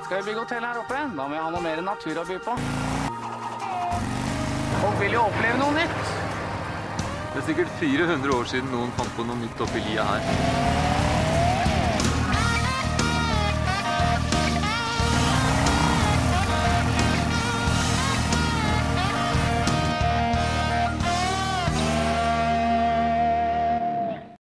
Skal vi bygge hotell her oppe? Da må vi ha noe mer natur å by på. Folk vil jo oppleve noe nytt. Det er sikkert 400 år siden noen fant på noe nytt oppi lia her.